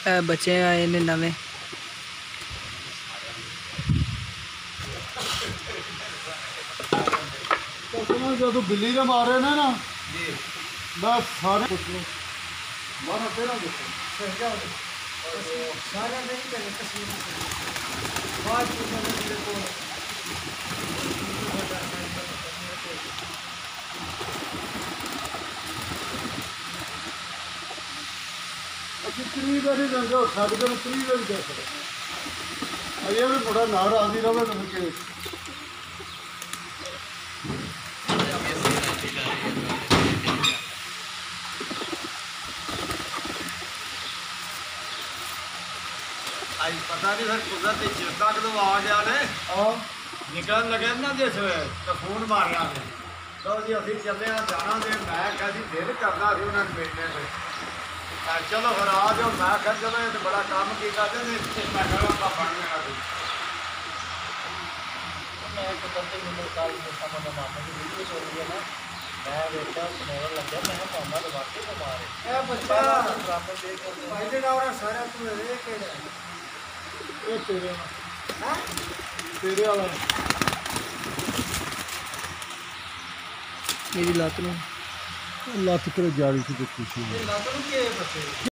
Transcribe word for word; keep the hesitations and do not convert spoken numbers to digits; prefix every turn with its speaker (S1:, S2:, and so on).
S1: ਇਹ ਬੱਚੇ ਆਏ ਨੇ ਨਵੇਂ।
S2: ਜਦੋਂ ਬਿੱਲੀ ਦੇ ਮਾਰੇ ਨੇ ਨਾ ਜੀ ਬਸ ਸਾਰੇ ਪੁੱਛ ਲਓ ਮਾਰਾ ਤੇਰਾ ਦੇਖੋ ਸਾਰਾ ਨਹੀਂ ਕਰੇ ਤਸਵੀਰ ਬਾਅਦ ਵਿੱਚ ਮੇਰੇ ਕੋਲ ਅਸੀਂ ਤਰੀ ਵਾਰੀ ਰੰਗੋ ਸਾਡੇ ਕੋਲ ਤਰੀ ਵਾਰੀ ਦੇ ਸਕਦੇ ਅਜੇ ਵੀ ਬੜਾ ਨਾ ਰਾਜ਼ੀ ਰਵੇ ਤਾਂ ਕਿ
S3: आज पता नहीं फिर कुदरती चिरता कदों आ गया ने निकलन लगे ना जिस तो फोन मारिया ने तो जी अभी चले जाना तो मैं क्या दिल करना सी उन्होंने मिलने से चलो फिर आ जाओ मैं क्या चलो ये तो बड़ा काम की करते मैं कहना बन लेना सी मैं एक बंदे मिले कल मामा मामा की वीडियो चल रही है ना मैं देखा सुनने लगे मैं मामा तो वाकई बीमार है बच्चा बराबर देख भाई दे डावरा सारा तू रे के
S2: ਇਹ ਤੇਰੇ ਹਾਂ ਤੇਰੇ ਵਾਲਾ
S1: ਮੇਰੀ ਲੱਤ ਨੂੰ
S2: ਲੱਤ ਕਿਹੜੇ ਜਾਰੀ ਸੀ ਦੇਖੀ ਸੀ
S3: ਲੱਤ ਨੂੰ ਕੀ ਬੱਚੇ